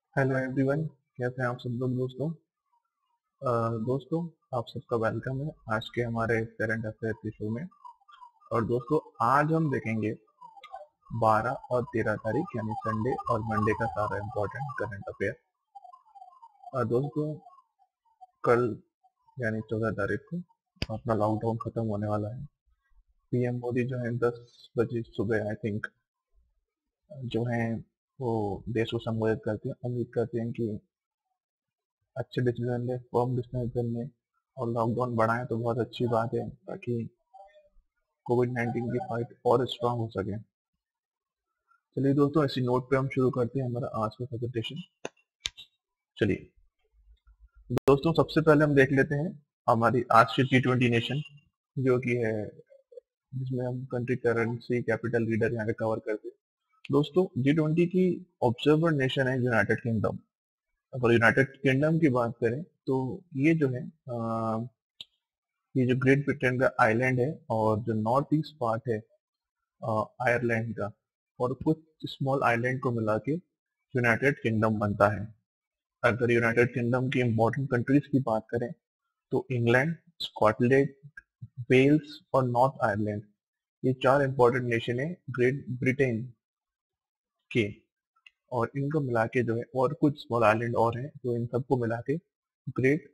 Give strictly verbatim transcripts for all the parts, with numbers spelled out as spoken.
Hello everyone, कैसे हैं आप सब लोग दोस्तों। अ, दोस्तों, आप सबका वेलकम है आज के हमारे करंट अफेयर के शो में। और दोस्तों, आज हम देखेंगे बारह और तेरह तारीख यानी संडे और मंडे का सारा इम्पोर्टेंट करंट अफेयर। दोस्तों, कल यानी चौदह तारीख को अपना लॉकडाउन खत्म होने वाला है। पीएम मोदी जो है दस बजे सुबह आई थिंक जो है वो देश को संबोधित करते हैं। उम्मीद करते हैं कि अच्छे डिसीजन ले, फर्म डिसीजन ले और लॉकडाउन बढ़ाएं तो बहुत अच्छी बात है, ताकि कोविड नाइन्टीन की फाइट और स्ट्रांग हो सके। चलिए दोस्तों, इसी नोट पे हम शुरू करते हैं हमारा आज का प्रेजेंटेशन। चलिए दोस्तों, सबसे पहले हम देख लेते हैं हमारी आज की टी ट्वेंटी नेशन, जो कि है जिसमें हम कंट्री, करेंसी, कैपिटल, लीडर यहाँ पे कवर करते हैं। दोस्तों, जी ट्वेंटी की ऑब्जर्वर नेशन है यूनाइटेड किंगडम। अगर यूनाइटेड किंगडम की बात करें तो ये जो है अ, ये जो ग्रेट ब्रिटेन का आइलैंड है और जो नॉर्थ ईस्ट पार्ट है आयरलैंड का और कुछ स्मॉल आइलैंड को मिला के यूनाइटेड किंगडम बनता है। अगर यूनाइटेड किंगडम की इम्पोर्टेंट कंट्रीज की बात करें तो इंग्लैंड, स्कॉटलैंड, वेल्स और नॉर्थ आयरलैंड, ये चार इम्पोर्टेंट नेशन है ग्रेट ब्रिटेन के। और इनको मिला के जो है और कुछ स्मॉल आइलैंड और हैं, तो इन सबको मिला के ग्रेट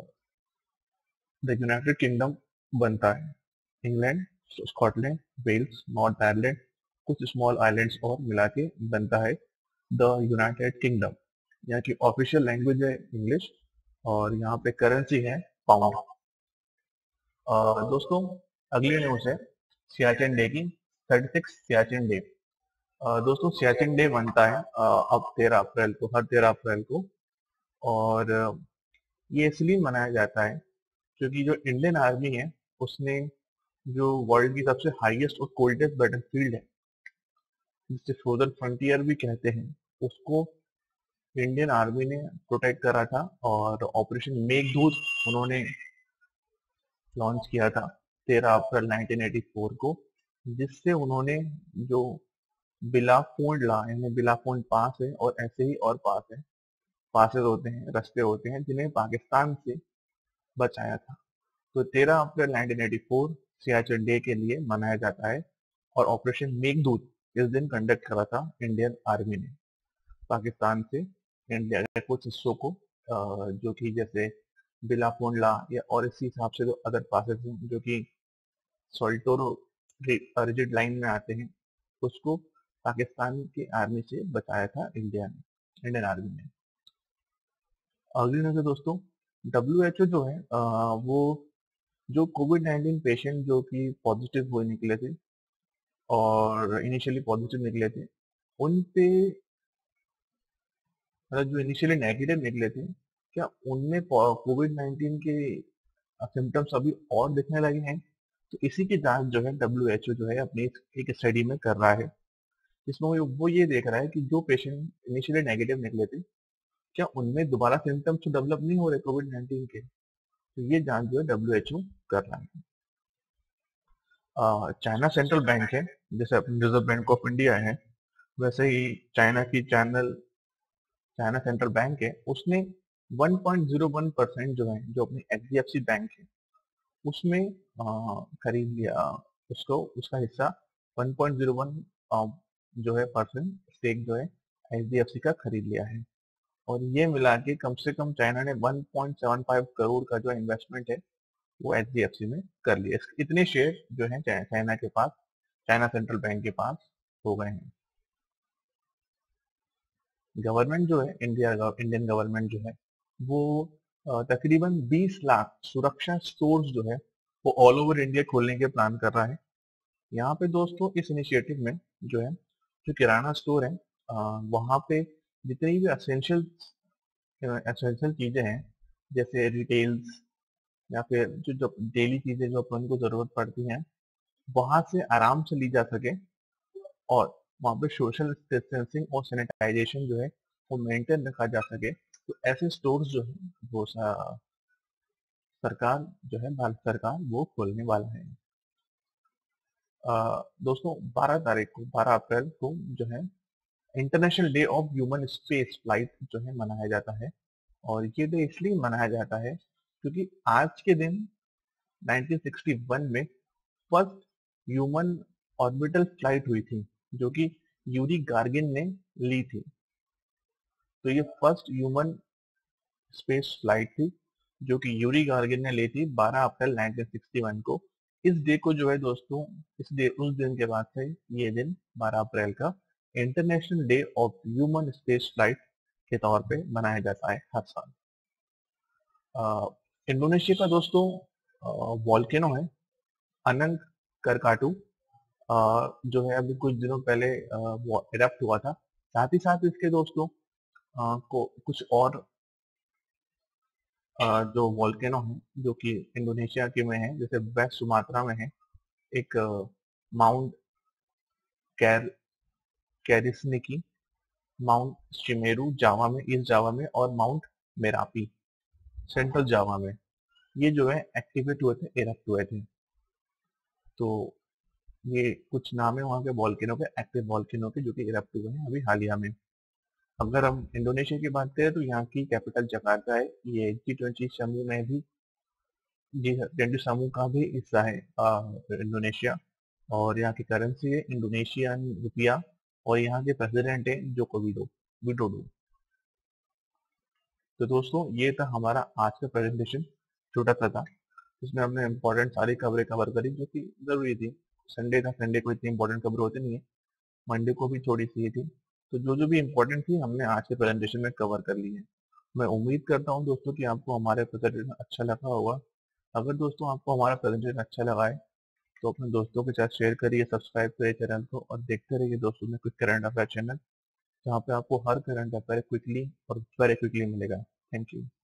द यूनाइटेड किंगडम बनता है। England, Scotland, Wales, north Ireland, कुछ स्मॉल आइलैंड्स और मिला के बनता है द यूनाइटेड किंगडम। यहाँ की ऑफिशियल लैंग्वेज है इंग्लिश और यहाँ पे करेंसी है पाउंड। दोस्तों, अगली न्यूज है सियाचिन डे की, थर्टी सिक्स सियाचिन डे। दोस्तों, सियाचिन डे बनता है अ, अब तेरह अप्रैल को, हर तेरह अप्रैल को। और अ, ये इसलिए मनाया जाता है क्योंकि जो इंडियन आर्मी है उसने जो वर्ल्ड की सबसे हाईएस्ट और कोल्डेस्ट बैटलफील्ड है, जिसे फ्रोजन फ्रंटियर भी कहते हैं, उसको इंडियन आर्मी ने प्रोटेक्ट करा था और ऑपरेशन मेघदूत उन्होंने लॉन्च किया था तेरह अप्रैल नाइनटीन एटी फोर को, जिससे उन्होंने जो बिलाफोर्ड ला यानी बिलाफोर्ड पास है और ऐसे ही और पास है, पासेस होते हैं, रास्ते होते हैं जिन्हें पाकिस्तान से बचाया था। तो तेरह अप्रैल nineteen eighty four Siachen Day के लिए मनाया जाता है और ऑपरेशन मेघदूत इस दिन कंडक्ट करा था इंडियन आर्मी ने पाकिस्तान से इंडिया के कुछ हिस्सों को, अ, जो कि जैसे बिलाफोंडला या और इसी हिसाब से जो अदर पासेस हैं जो कि सोल्टोरो रिजिड लाइन में आते हैं, उसको पाकिस्तान की आर्मी से बचाया था इंडिया ने, इंडियन आर्मी ने। अगली न्यूज़ है दोस्तों, डब्ल्यू एच ओ जो है अ, वो जो कोविड नाइन्टीन पेशेंट जो कि पॉजिटिव हुए निकले थे और इनिशियली पॉजिटिव निकले थे, उन पे मतलब जो इनिशियली नेगेटिव निकले थे, क्या उनमें कोविड नाइन्टीन के सिम्टम्स अभी और दिखने लगे हैं? तो इसी की जांच जो है डब्ल्यू एच ओ जो है अपनी एक स्टडी में कर रहा है, जिसमें वो वो ये देख रहा है कि जो पेशेंट इनिशियली नेगेटिव निकले थे, क्या उनमें दोबारा सिम्टम्स तो डेवलप नहीं हो रहे कोविड नाइन्टीन के। तो ये जांच जो है डब्ल्यू एच ओ कर रहा है। चाइना सेंट्रल बैंक है, जैसे अपनी रिजर्व बैंक ऑफ इंडिया है, वैसे ही चाइना की चैनल चाइना सेंट्रल बैंक है, उसने one point zero one percent जो है, जो अपनी H D F C bank है उसमें अ, खरीद लिया, उसको उसका हिस्सा वन पॉइंट ज़ीरो वन जो है परसेंट स्टेक जो है एच डी एफ सी का खरीद लिया है। और ये मिला के कम से कम चाइना ने one point seven five crore का जो इन्वेस्टमेंट है वो एच डी एफ सी में कर लिया। इतने शेयर जो है चाइना के पास, चाइना सेंट्रल बैंक के पास हो गए हैं। गवर्नमेंट जो है इंडिया इंडियन गवर्नमेंट जो है वो अ, तकरीबन बीस लाख सुरक्षा स्टोर्स जो है वो ऑल ओवर इंडिया खोलने के प्लान कर रहा है। यहाँ पे दोस्तों इस इनिशिएटिव में जो है जो किराना स्टोर है, अ, वहाँ पे जितनी भी असेंशियल एसेंशियल चीजें हैं, जैसे रिटेल्स या फिर जो जो डेली चीजें जो अपन को जरूरत पड़ती हैं, वहां से आराम से ली जा सके और वहाँ पे सोशल डिस्टेंसिंग और सैनिटाइजेशन जो है वो मेंटेन रखा जा सके, तो ऐसे स्टोर्स जो है वो सा- सरकार जो है भारत सरकार वो खोलने वाला है। अ, दोस्तों, बारह तारीख को बारह अप्रैल को जो है international day of human space flight जो है मनाया जाता है। और ये डे इसलिए मनाया जाता है क्योंकि आज के दिन नाइनटीन सिक्सटी वन में फर्स्ट ह्यूमन ऑर्बिटल फ्लाइट हुई थी, जो कि यूरी गार्गिन ने ली थी। तो ये फर्स्ट ह्यूमन स्पेस फ्लाइट थी जो कि यूरी गार्गिन ने ली थी बारह अप्रैल नाइनटीन सिक्सटी वन को। इस डे को जो है दोस्तों, इस डे उस दिन के बाद से ये दिन बारह अप्रैल का international day of human space flight के तौर पे मनाया जाता है हर साल। अ, इंडोनेशिया का दोस्तों वॉल्केनो है अनंत करकाटू, अ, जो है अभी कुछ दिनों पहले इरप्ट हुआ था। साथ ही साथ इसके दोस्तों अ, को कुछ और अ, जो वॉल्केनो है जो कि इंडोनेशिया के में है, जैसे वेस्ट सुमात्रा में है एक माउंट कैर कैरिसनिकी, माउंट शिमेरू जावा में, ईस्ट जावा में, और माउंट मेरापी सेंट्रल जावा में। ये जो है एक्टिवेट हुए थे, इरप्ट हुए थे। तो ये कुछ नाम है वहाँ के वॉल्केनो के, एक्टिव वॉल्केनो के, जो कि इरप्ट हुए हैं अभी हालिया में। अगर हम इंडोनेशिया की बात करें तो यहाँ की कैपिटल जकार्ता है। ये जी ट्वेंटी समूह में भी, जी ट्वेंटी समूह का भी हिस्सा है अ, इंडोनेशिया। और यहाँ की करेंसी है इंडोनेशियन रुपया, और यहाँ के प्रेसिडेंट है जोको विडो विडोडो। तो दोस्तों ये था हमारा आज का प्रेजेंटेशन, छोटा सा था। इसमें हमने इम्पोर्टेंट सारी खबरें कवर करी जो कि जरूरी थी। संडे था, संडे को इतनी इंपॉर्टेंट खबर होती नहीं है, मंडे को भी थोड़ी सी ही थी। तो जो जो भी इम्पोर्टेंट थी हमने आज के प्रेजेंटेशन में कवर कर ली है। मैं उम्मीद करता हूँ दोस्तों कि आपको हमारा प्रेजेंटेशन अच्छा लगा होगा। अगर दोस्तों आपको हमारा प्रेजेंटेशन अच्छा लगा है तो अपने दोस्तों के साथ शेयर करिए, सब्सक्राइब करिए चैनल को, और देखते रहिए दोस्तों में कुछ करंट अफेयर चैनल, जहाँ पे आपको हर करंट अफेयर क्विकली और वेरी क्विकली मिलेगा। Thank you.